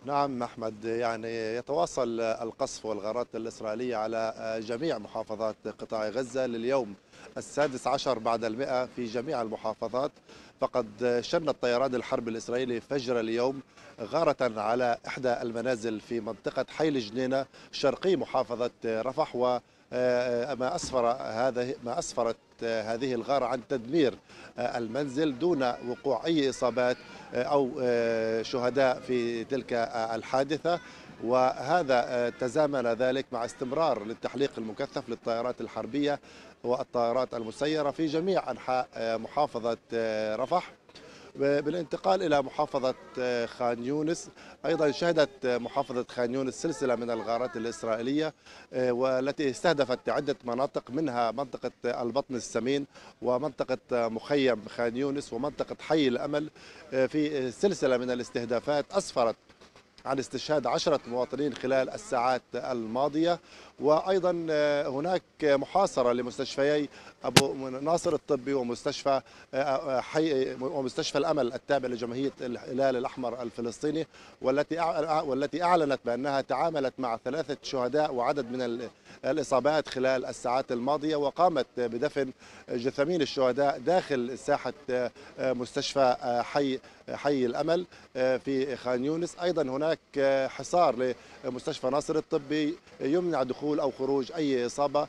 نعم أحمد، يعني يتواصل القصف والغارات الإسرائيلية على جميع محافظات قطاع غزة لليوم السادس عشر بعد المئة في جميع المحافظات. فقد شنت طيران الحرب الإسرائيلي فجر اليوم غارة على إحدى المنازل في منطقة حي جنينة شرقي محافظة رفح، وما أسفر هذا ما أسفرت هذه الغارة عن تدمير المنزل دون وقوع أي إصابات أو شهداء في تلك الحادثة. وهذا تزامن ذلك مع استمرار للتحليق المكثف للطائرات الحربية والطائرات المسيرة في جميع أنحاء محافظة رفح. بالانتقال إلى محافظة خان يونس، أيضا شهدت محافظة خان يونس سلسلة من الغارات الإسرائيلية والتي استهدفت عدة مناطق، منها منطقة البطن السمين ومنطقة مخيم خان يونس ومنطقة حي الأمل. في سلسلة من الاستهدافات أسفرت عن استشهاد 10 مواطنين خلال الساعات الماضية. وأيضا هناك محاصرة لمستشفيي أبو ناصر الطبي ومستشفى ومستشفى الأمل التابع لجمعية الهلال الأحمر الفلسطيني، والتي أعلنت بأنها تعاملت مع 3 شهداء وعدد من الإصابات خلال الساعات الماضية، وقامت بدفن جثامين الشهداء داخل ساحة مستشفى حي الأمل في خان يونس. أيضا هناك حصار لمستشفى ناصر الطبي يمنع دخول أو خروج أي إصابة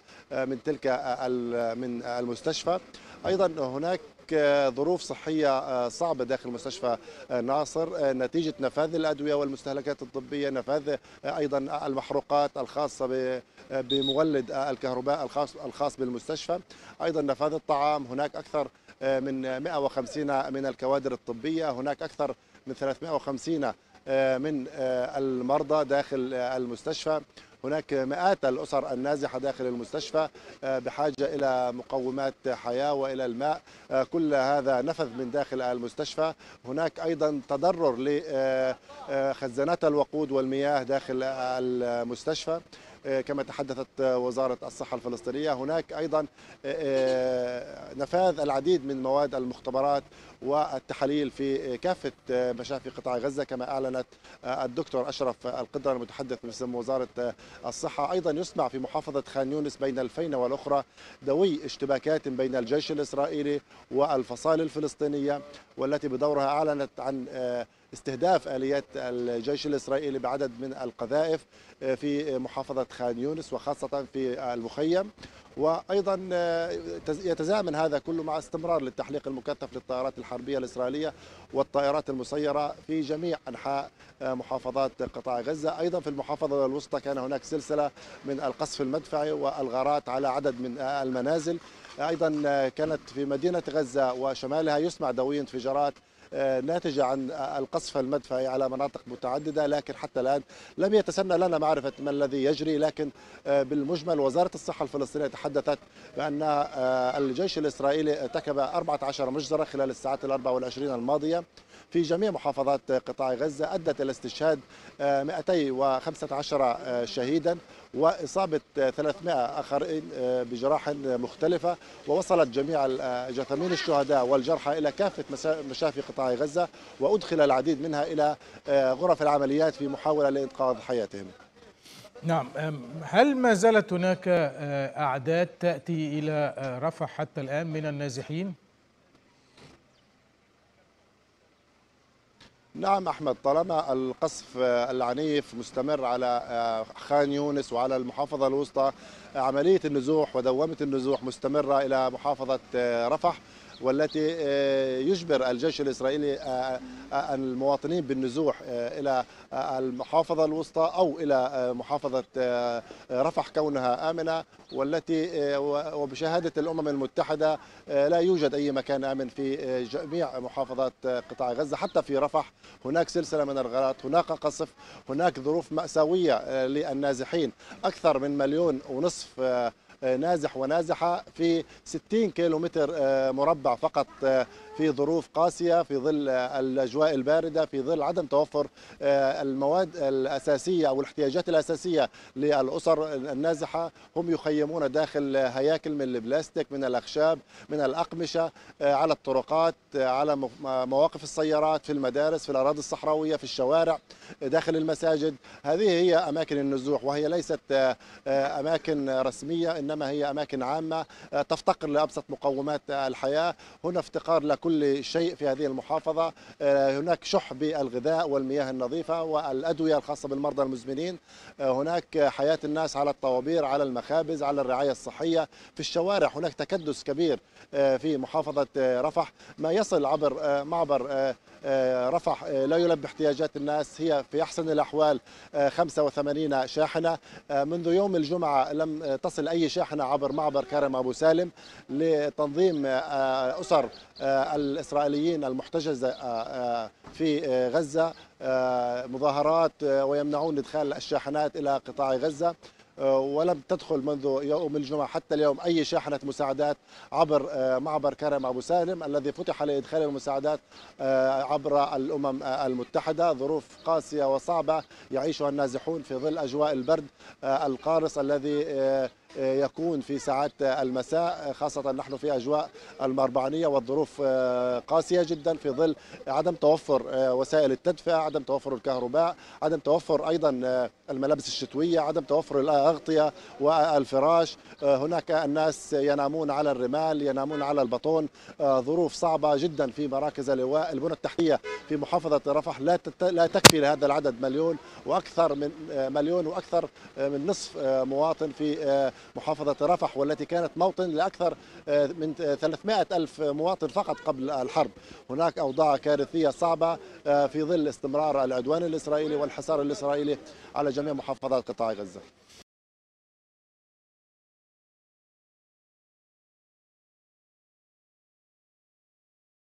من المستشفى. أيضا هناك ظروف صحية صعبة داخل مستشفى ناصر نتيجة نفاذ الأدوية والمستهلكات الطبية، نفاذ أيضا المحروقات الخاصة بمولد الكهرباء الخاص بالمستشفى، أيضا نفاذ الطعام. هناك أكثر من 150 من الكوادر الطبية، هناك أكثر من 350 من المرضى داخل المستشفى، هناك مئات الأسر النازحة داخل المستشفى بحاجة إلى مقومات حياة وإلى الماء. كل هذا نفذ من داخل المستشفى. هناك أيضا تضرر لخزانات الوقود والمياه داخل المستشفى كما تحدثت وزارة الصحة الفلسطينية. هناك أيضا نفاذ العديد من مواد المختبرات والتحاليل في كافة مشافي قطاع غزة، كما أعلنت الدكتور أشرف القدر المتحدث باسم وزارة الصحة. أيضا يسمع في محافظة خان يونس بين الفينة والأخرى دوي اشتباكات بين الجيش الإسرائيلي والفصائل الفلسطينية، والتي بدورها أعلنت عن استهداف آليات الجيش الإسرائيلي بعدد من القذائف في محافظة خان يونس وخاصة في المخيم. وأيضا يتزامن هذا كله مع استمرار للتحليق المكثف للطائرات الحربية الإسرائيلية والطائرات المسيرة في جميع أنحاء محافظات قطاع غزة. أيضا في المحافظة الوسطى كان هناك سلسلة من القصف المدفعي والغارات على عدد من المنازل. أيضا كانت في مدينة غزة وشمالها يسمع دوي انفجارات ناتجة عن القصف المدفعي على مناطق متعددة، لكن حتى الآن لم يتسنى لنا معرفة ما الذي يجري. لكن بالمجمل وزارة الصحة الفلسطينية تحدثت بأن الجيش الإسرائيلي ارتكب 14 مجزرة خلال الساعات 24 الماضية في جميع محافظات قطاع غزة، أدت إلى استشهاد 215 شهيدا وإصابة 300 آخرين بجراح مختلفة، ووصلت جميع جثامين الشهداء والجرحى إلى كافة مشافي قطاع غزة، وأدخل العديد منها إلى غرف العمليات في محاولة لإنقاذ حياتهم. نعم، هل ما زالت هناك أعداد تأتي إلى رفح حتى الآن من النازحين؟ نعم أحمد، طالما القصف العنيف مستمر على خان يونس وعلى المحافظة الوسطى، عملية النزوح ودوامة النزوح مستمرة إلى محافظة رفح، والتي يجبر الجيش الإسرائيلي المواطنين بالنزوح إلى المحافظة الوسطى أو إلى محافظة رفح كونها آمنة، والتي وبشهادة الأمم المتحدة لا يوجد أي مكان آمن في جميع محافظات قطاع غزة. حتى في رفح هناك سلسلة من الغارات، هناك قصف، هناك ظروف مأساوية للنازحين. أكثر من 1.5 مليون نازح ونازحة في 60 كيلومتر مربع فقط في ظروف قاسية، في ظل الأجواء الباردة، في ظل عدم توفر المواد الأساسية أو الاحتياجات الأساسية للأسر النازحة. هم يخيمون داخل هياكل من البلاستيك، من الأخشاب، من الأقمشة، على الطرقات، على مواقف السيارات، في المدارس، في الأراضي الصحراوية، في الشوارع، داخل المساجد. هذه هي أماكن النزوح، وهي ليست أماكن رسمية، إنما هي أماكن عامة تفتقر لأبسط مقومات الحياة. هنا افتقار لكل شيء في هذه المحافظة. هناك شح بالغذاء والمياه النظيفة والأدوية الخاصة بالمرضى المزمنين. هناك حياة الناس على الطوابير، على المخابز، على الرعاية الصحية، في الشوارع. هناك تكدس كبير في محافظة رفح. ما يصل عبر معبر رفح لا يلبي احتياجات الناس. هي في أحسن الأحوال 85 شاحنة. منذ يوم الجمعة لم تصل أي شاحنة عبر معبر كرم أبو سالم لتنظيم أسر الإسرائيليين المحتجزة في غزة مظاهرات ويمنعون إدخال الشاحنات إلى قطاع غزة. ولم تدخل منذ يوم الجمعة حتى اليوم أي شاحنة مساعدات عبر معبر كرم أبو سالم الذي فتح لإدخال المساعدات عبر الأمم المتحدة. ظروف قاسية وصعبة يعيشها النازحون في ظل أجواء البرد القارس الذي يكون في ساعات المساء، خاصة نحن في أجواء الأربعينية، والظروف قاسية جدا في ظل عدم توفر وسائل التدفئة، عدم توفر الكهرباء، عدم توفر أيضا الملابس الشتوية، عدم توفر الأغطية والفراش. هناك الناس ينامون على الرمال، ينامون على البطون. ظروف صعبة جدا في مراكز اللواء. البنى التحتية في محافظة رفح لا تكفي لهذا العدد، مليون وأكثر من نصف مواطن في محافظة رفح، والتي كانت موطن لأكثر من 300 ألف مواطن فقط قبل الحرب. هناك أوضاع كارثية صعبة في ظل استمرار العدوان الإسرائيلي والحصار الإسرائيلي على جميع محافظات قطاع غزة.